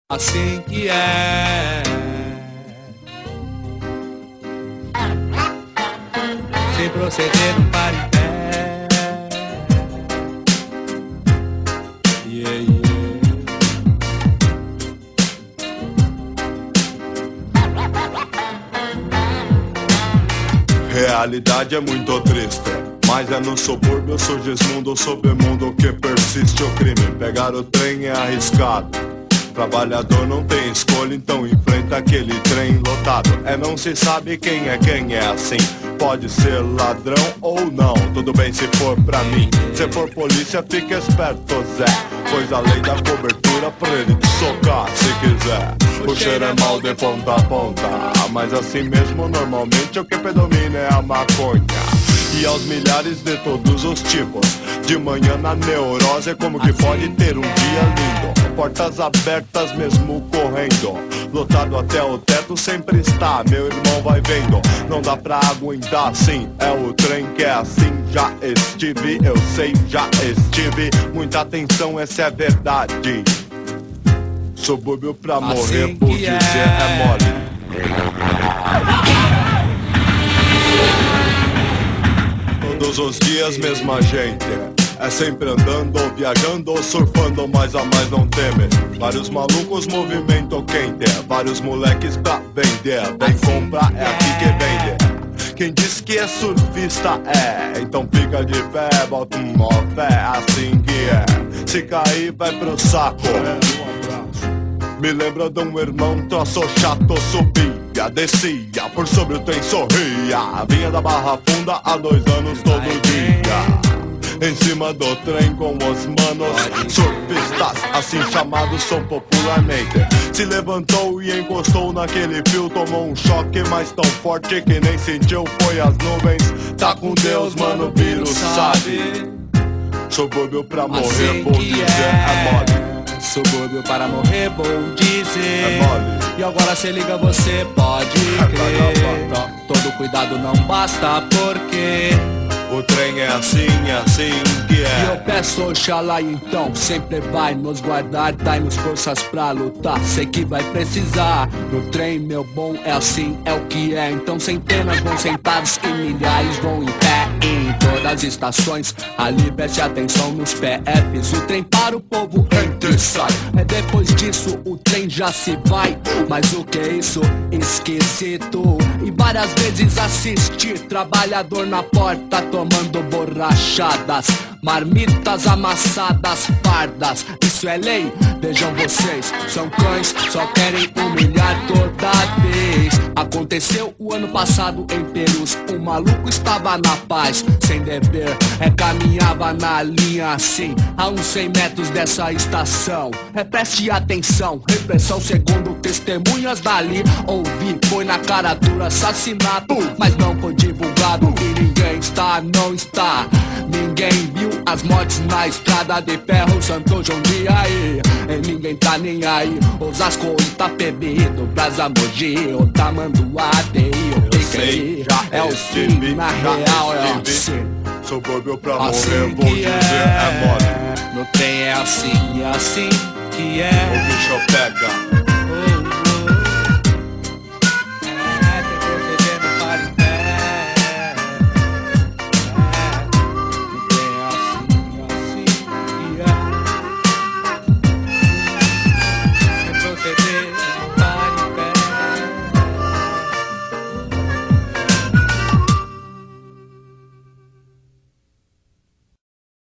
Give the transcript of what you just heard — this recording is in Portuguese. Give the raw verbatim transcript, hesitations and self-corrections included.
Assim que é. Se proceder, não para em pé. Yeah, yeah. Realidade é muito triste, mas é no subúrbio surge esse mundo, submundo que persiste o crime. Pegar o trem é arriscado. Trabalhador não tem escolha, então enfrenta aquele trem lotado. É, não se sabe quem é quem, é assim. Pode ser ladrão ou não, tudo bem se for pra mim. Se for polícia, fica esperto, Zé, pois a lei da cobertura pra ele te socar se quiser. O cheiro é mal de ponta a ponta, mas assim mesmo normalmente o que predomina é a maconha. E aos milhares de todos os tipos, de manhã na neurose, como que pode ter um dia lindo. Portas abertas mesmo correndo, lotado até o teto sempre está, meu irmão vai vendo. Não dá pra aguentar assim, é o trem que é assim. Já estive, eu sei, já estive. Muita atenção, essa é verdade. Subúrbio pra morrer, Assim por que dizer é. é mole. Todos os dias mesma gente, é sempre andando, viajando, surfando, mais a mais não teme. Vários malucos, movimento quente, vários moleques pra vender. Vem comprar, é aqui que vende. Quem diz que é surfista é, então fica de pé, bota uma fé, assim que é. Se cair vai pro saco. Me lembra de um irmão troço chato, subia, descia, por sobre o trem sorria. Vinha da Barra Funda há dois anos todo dia. Em cima do trem com os manos surfistas, assim chamados são popularmente. Se levantou e encostou naquele fio, tomou um choque, mas tão forte que nem sentiu, foi as nuvens. Tá com Deus, mano, o vírus sabe. Subúrbio pra morrer, Assim vou que dizer, é. é mole. Subúrbio para morrer, vou dizer. É mole. E agora se liga, você pode crer. Todo cuidado não basta, porque o trem é assim, é assim que e eu é. peço Oxalá então, sempre vai nos guardar, dai-nos forças pra lutar, sei que vai precisar. No trem, meu bom, é assim, é o que é. Então centenas vão sentados e milhares vão em pé. Em todas as estações, ali preste atenção nos P Fs. O trem para o povo entra e sai. É depois disso o trem já se vai. Mas o que é isso? Esquisito. E várias vezes assisti trabalhador na porta tomando borrachadas, marmitas amassadas, fardas. Isso é lei, vejam vocês, são cães, só querem humilhar toda vez. Aconteceu o ano passado em Perus, um maluco estava na paz, sem dever, é, caminhava na linha assim, a uns cem metros dessa estação. É, preste atenção, repressão segundo testemunhas dali. Ouvi, foi na cara dura assassinato, mas não foi divulgado e ninguém está, não está. Ninguém viu as mortes na estrada de ferro, Santo João de aí. E ninguém tá nem aí. Osasco, Itapebi, do Brasa Mogi, o Tamanduá, T I, o Eu sei, já é o estive, sim, na já real é o estive. sim. Subúrbio pra Assim morrer, vou que dizer, é mole. No trem é assim, é assim que é. O bicho